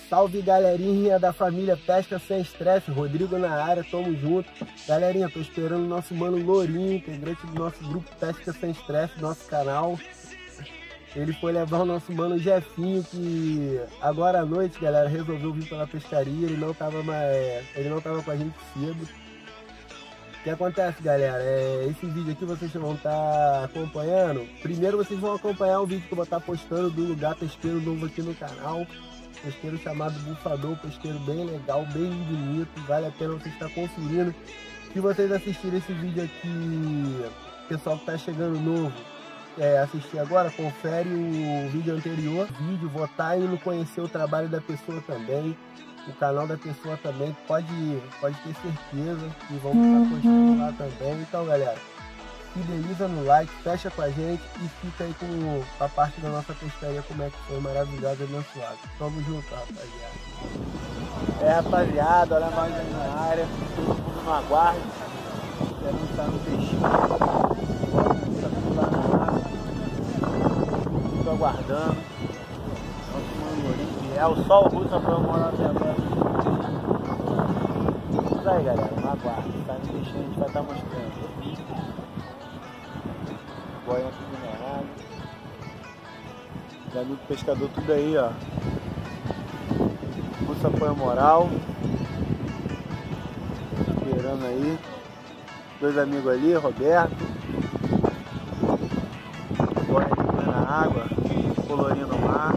Salve galerinha da família Pesca Sem Estresse, Rodrigo na área, tamo junto. Galerinha, tô esperando o nosso mano Lourinho, integrante do nosso grupo Pesca Sem Estresse, do nosso canal. Ele foi levar o nosso mano Jefinho, que agora à noite, galera, resolveu vir pela pescaria, ele não tava com a gente cedo. O que acontece, galera? Esse vídeo aqui vocês vão estar acompanhando. Primeiro vocês vão acompanhar o vídeo que eu vou estar postando do lugar pesqueiro novo aqui no canal. Pesqueiro chamado Bufador, pesqueiro bem legal, bem bonito, vale a pena você estar conferindo. Se vocês assistirem esse vídeo aqui, pessoal que está chegando novo, assistir agora, confere o vídeo anterior. Vou estar indo conhecer o trabalho da pessoa também, o canal da pessoa também, pode ter certeza que vamos estar postando lá também. Então, galera, fideliza no like, fecha com a gente e fica aí com a parte da nossa pescaria, como é que foi maravilhosa e abençoada. Tamo junto, rapaziada. Rapaziada, olha mais aí na área, todo mundo no aguardo, esperando estar no peixinho, tudo aguardando. Nosso mano Lourinho, é o sol russo pra eu morar até agora. Isso aí, galera, no aguardo, tá no peixinho, a gente vai estar mostrando. Boiando tudo minerado. Os amigos pescador tudo aí, ó. Russa põe a moral. Esperando aí. Dois amigos ali, Roberto. Boia na água. Colorinho no mar.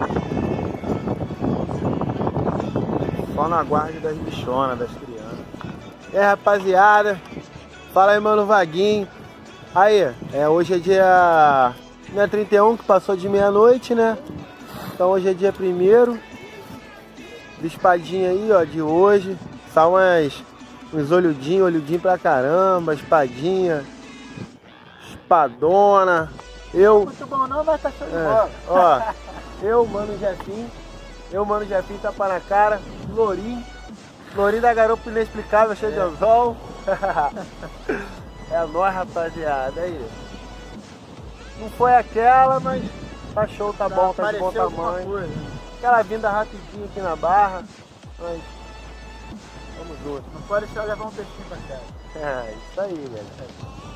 Só no aguardo das bichonas, das crianças. E aí, rapaziada. Fala aí, mano Vaguinho. Aí, hoje é dia 31, que passou de meia-noite, né? Então hoje é dia 1º. Espadinha aí, ó, de hoje. Só uns olhudinho pra caramba, espadinha, espadona. Muito bom não, vai estar show de bola. Ó, mano Jefinho, tapa na cara, Lourinho da garupa inexplicável, cheio de anzol. É nóis, rapaziada, aí. Não foi aquela, mas tá show, tá bom, tá de bom tamanho. Aquela vinda rapidinho aqui na barra, mas vamos junto. Não pode deixar levar um peixinho pra cá. Isso aí, galera.